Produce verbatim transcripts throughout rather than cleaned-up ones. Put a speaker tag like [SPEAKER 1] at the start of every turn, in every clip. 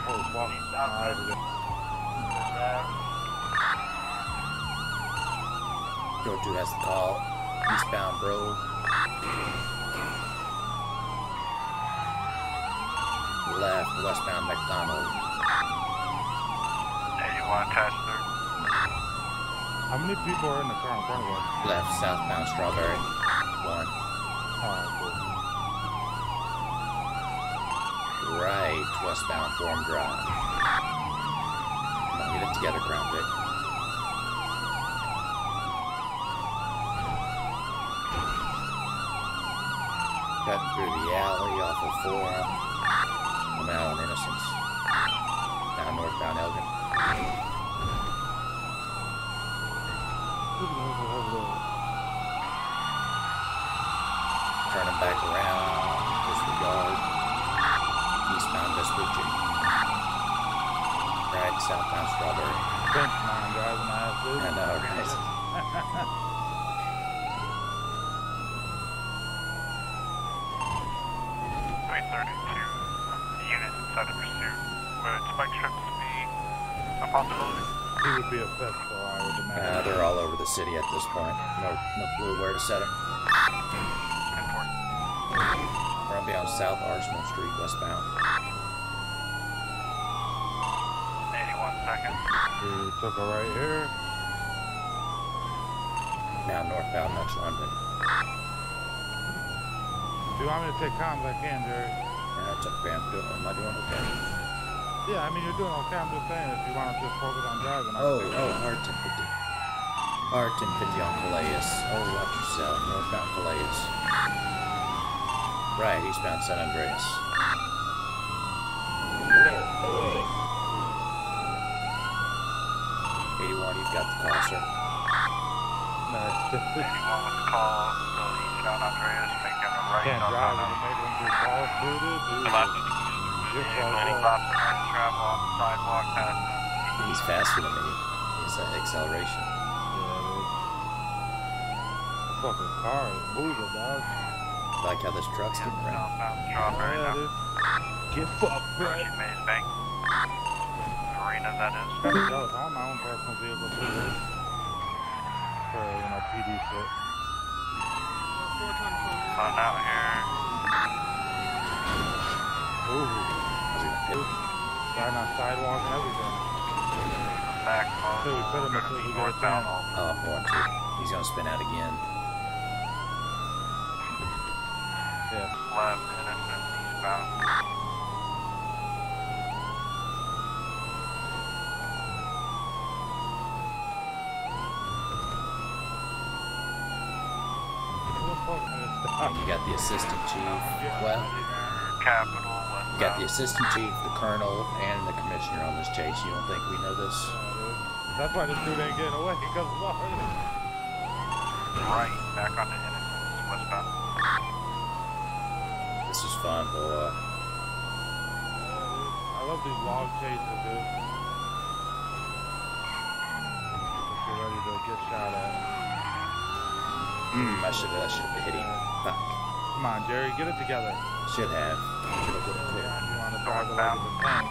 [SPEAKER 1] Oh, fuck. Alright,
[SPEAKER 2] George two has the call. Eastbound Bro. Left, westbound McDonald.
[SPEAKER 3] eighty-one attached there.
[SPEAKER 1] how many people are in the car in front of us?
[SPEAKER 2] Left, southbound Strawberry. One.
[SPEAKER 1] Alright, cool.
[SPEAKER 2] Right, westbound Forum Drive. Come on, get it together, Ground Bit. Cut through the alley off of Forum. I'm out on Innocence. Now northbound Elgin. Turning back around. Disregard. Eastbound West Virginia. Right, southbound Strawberry.
[SPEAKER 1] Bench mine driving ass, dude.
[SPEAKER 2] I know, right?
[SPEAKER 3] three thirty-two. Units inside of pursuit. Would spike strips be a possibility?
[SPEAKER 1] He would be a festival, I would
[SPEAKER 2] Uh,
[SPEAKER 1] imagine.
[SPEAKER 2] they're all over the city at this point. No, no clue where to set them.
[SPEAKER 3] ten four.
[SPEAKER 2] We're gonna be on South Arsenal Street, westbound.
[SPEAKER 3] eighty-one seconds.
[SPEAKER 1] We took a right here.
[SPEAKER 2] Now northbound Dutch London.
[SPEAKER 1] If you want me to take comms, I can, Jerry.
[SPEAKER 2] Yeah, it's okay. I'm doing. Am I doing okay?
[SPEAKER 1] Yeah, I mean, you're doing okay. I'm just saying, if you want to just focus on driving, I
[SPEAKER 2] Oh,
[SPEAKER 1] can take
[SPEAKER 2] oh, R ten fifty. R ten fifty on Calais. Oh, watch yourself. Northbound Calais. Right, eastbound San Andreas. eighty-one, you've got the call, sir.
[SPEAKER 1] Nice.
[SPEAKER 3] eighty-one with the call. So eastbound Andreas making a right.
[SPEAKER 1] Can't drive
[SPEAKER 3] northbound
[SPEAKER 1] when you make them do calls, dude. dude.
[SPEAKER 3] The last of the
[SPEAKER 1] You're
[SPEAKER 3] vehicle
[SPEAKER 1] fucked
[SPEAKER 3] stops
[SPEAKER 1] up.
[SPEAKER 3] and travel on the sidewalk past him.
[SPEAKER 2] He's faster than me. His uh, acceleration.
[SPEAKER 1] Yeah, dude. The fucking car is moving, dog.
[SPEAKER 2] I like how this truck's getting around.
[SPEAKER 3] Southbound Strawberry
[SPEAKER 1] Yeah,
[SPEAKER 3] now.
[SPEAKER 1] dude. Get fucked, bro.
[SPEAKER 3] Approaching Maze Bank. Arena, that is.
[SPEAKER 1] That was on my own personal vehicle, too, dude. For, you know, P D shit.
[SPEAKER 3] Fun out here.
[SPEAKER 1] Ooh.
[SPEAKER 2] How's he gonna hit?
[SPEAKER 1] Riding on sidewalks and everything.
[SPEAKER 3] Back mode.
[SPEAKER 1] So we put him
[SPEAKER 3] Gonna
[SPEAKER 1] until
[SPEAKER 3] be
[SPEAKER 1] we get a
[SPEAKER 3] northbound.
[SPEAKER 1] chance.
[SPEAKER 2] Oh, I'm going to. He's gonna spin out again.
[SPEAKER 1] Yeah.
[SPEAKER 3] Left, Innocent, eastbound.
[SPEAKER 1] Who the fuck is
[SPEAKER 2] And you got the assistant chief. Well,
[SPEAKER 3] Capital,
[SPEAKER 2] you got the
[SPEAKER 3] westbound.
[SPEAKER 2] assistant chief, the colonel, and the commissioner on this chase. You don't think we know this?
[SPEAKER 1] That's why this dude ain't getting away, because what?
[SPEAKER 3] Right, back onto Innocence, westbound.
[SPEAKER 2] This is fun, boy.
[SPEAKER 1] I love these log chases, dude. Just get ready to get shot at.
[SPEAKER 2] Hmm, I should have I should have hit him. Fuck.
[SPEAKER 1] Come on, Jerry, get it together.
[SPEAKER 2] Should have. Should have put it clear.
[SPEAKER 1] You want to drive it like it's a tank.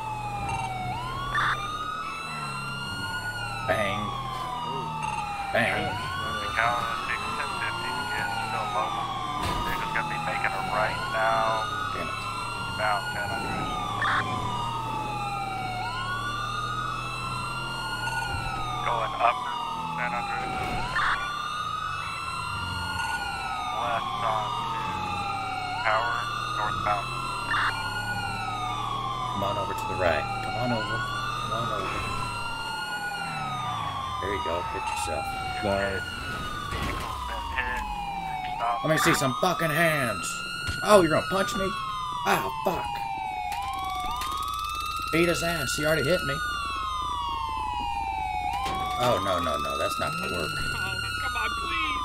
[SPEAKER 2] Bang. Bang.
[SPEAKER 3] McAllen six ten fifty is still mobile. They're just gonna be making a right now.
[SPEAKER 2] Damn it.
[SPEAKER 3] Eastbound San Andreas. Going up San Andreas. Left onto Power, northbound.
[SPEAKER 2] Come on over to the right. Come on over. Come on over. There you go. Hit yourself.
[SPEAKER 1] Nice.
[SPEAKER 3] Vehicle's been hit. Stop.
[SPEAKER 2] Let me see some fucking hands. Oh, you're gonna punch me? Ah, fuck. Beat his ass. He already hit me. Oh, no, no, no. That's not gonna work.
[SPEAKER 4] Oh, come on,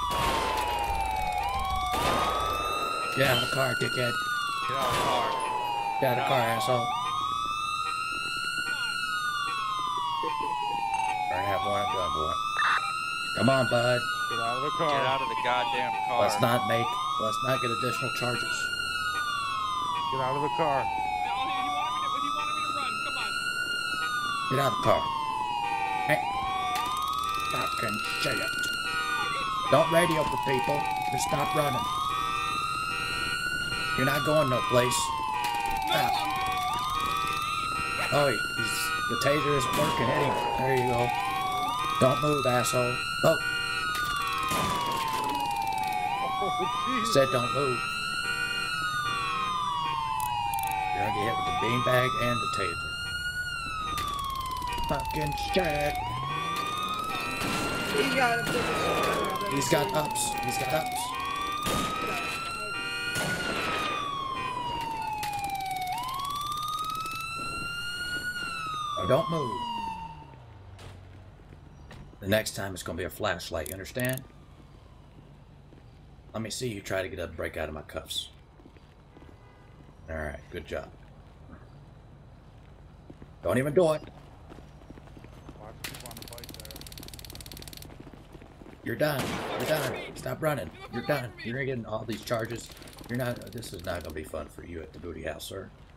[SPEAKER 4] please.
[SPEAKER 2] Get out of the car, dickhead.
[SPEAKER 4] Get out of the car.
[SPEAKER 2] Get out of the car, asshole. Already have one at gunpoint. Come on, bud.
[SPEAKER 1] Get out of the car.
[SPEAKER 4] Get out of the goddamn car.
[SPEAKER 2] Let's not make, let's not get additional charges.
[SPEAKER 1] Get out of the car.
[SPEAKER 4] Oh, he wanted me to, he wanted me to run. Go,
[SPEAKER 2] Get out of the car. Hey. Fucking shit. Don't radio for people. Just stop running. You're not going no place. Ah. Oh, he's, the taser isn't working. Hit him. There you go. Don't move, asshole. Oh.
[SPEAKER 1] Oh,
[SPEAKER 2] Said don't move. You're gonna get hit with the beanbag and the taser. Fucking shit.
[SPEAKER 5] He got a big
[SPEAKER 2] He's got ups. He's got ups. Oh, don't move. The next time it's gonna be a flashlight, you understand? Let me see you try to get up, break out of my cuffs. Alright, good job. Don't even do it.
[SPEAKER 1] Watch this one fight there.
[SPEAKER 2] You're done. You're done. Stop running. You're done. You're getting all these charges. You're not, this is not gonna be fun for you at the booty house, sir.